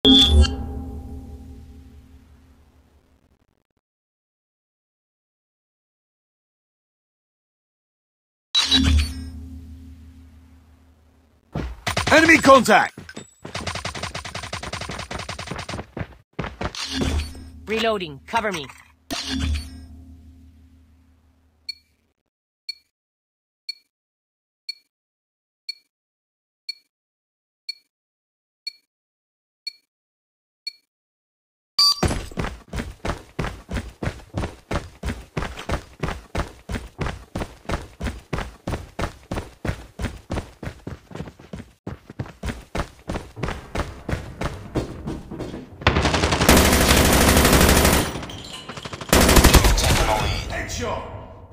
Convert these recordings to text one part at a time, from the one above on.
Enemy contact! Reloading. Cover me. Shot.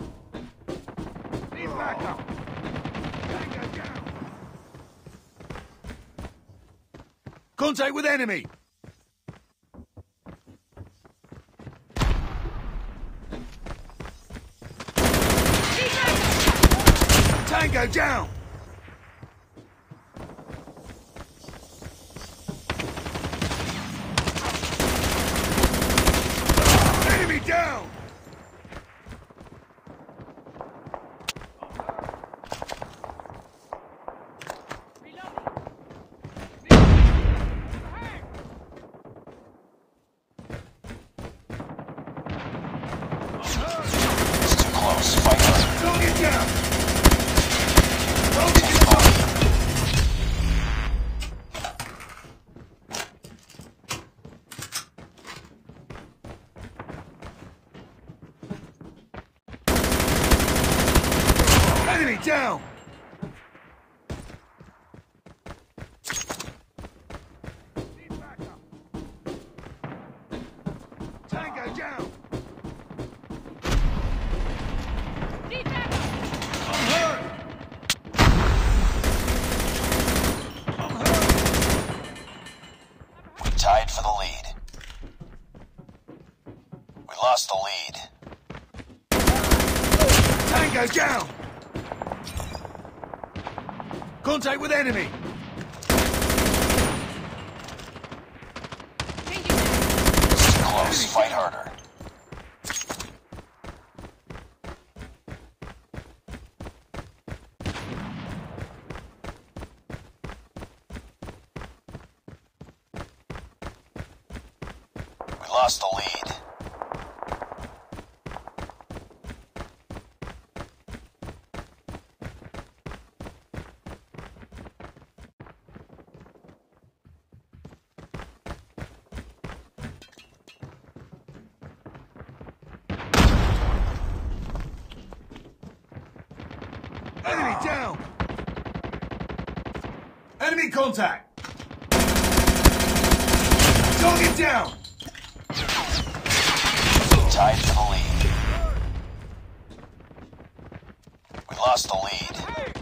Need backup. Tango down. Contact with enemy. Tango down. Enemy down. Enemy down! Need backup. Tango down! Need backup. I'm hurt! I'm hurt! We tied for the lead. We lost the lead. Tango down! Contact with enemy! It's too close. Fight harder. We lost the lead. Enemy down! Enemy contact! Target down! Tied for the lead. We lost the lead.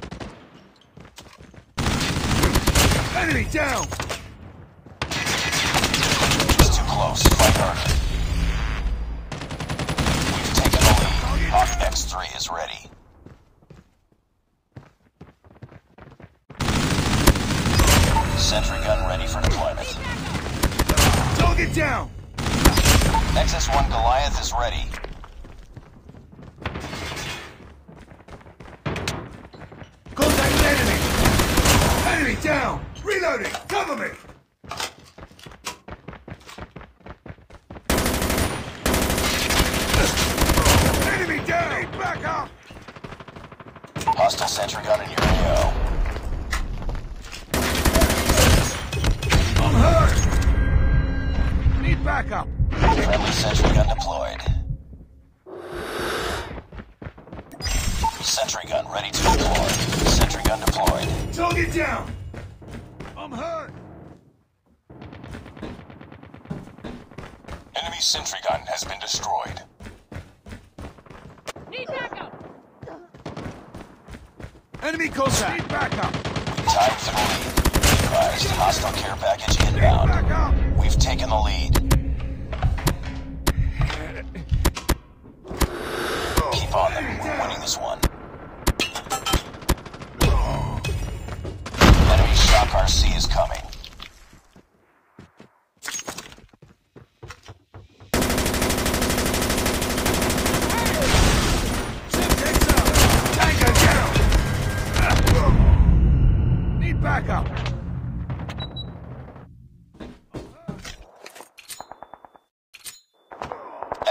Enemy down! It's too close. Fight harder. We've taken the lead. Hawk X3 is ready. Sentry gun ready for deployment. Target down! Nexus 1 Goliath is ready. Contact with enemy! Enemy down! Reloading! Cover me! Enemy down! Need backup! Hostile sentry gun in your AO. I'm hurt! Need backup! Friendly sentry gun deployed. Sentry gun ready to deploy. Sentry gun deployed. Target down! I'm hurt! Enemy sentry gun has been destroyed. Need backup. Enemy contact! Need backup! Tied for the lead. Advised, hostile care package inbound. Backup! We've taken the lead. Keep on them. We're winning this one. Enemy shock RC is coming.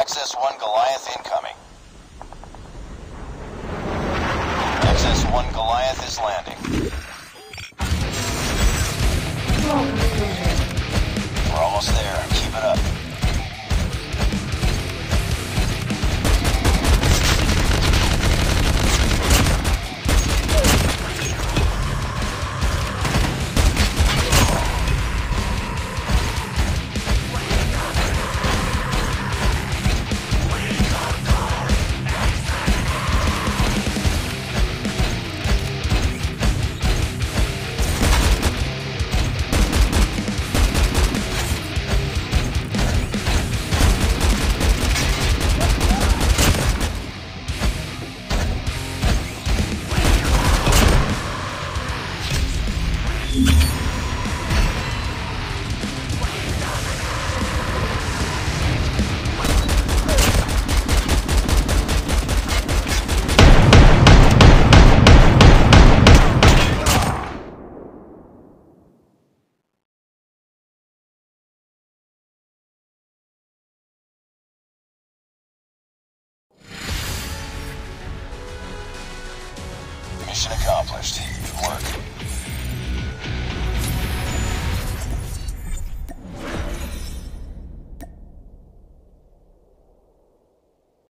XS-1 Goliath incoming. XS-1 Goliath is landing. We're almost there. Keep it up. Mission accomplished. Good work.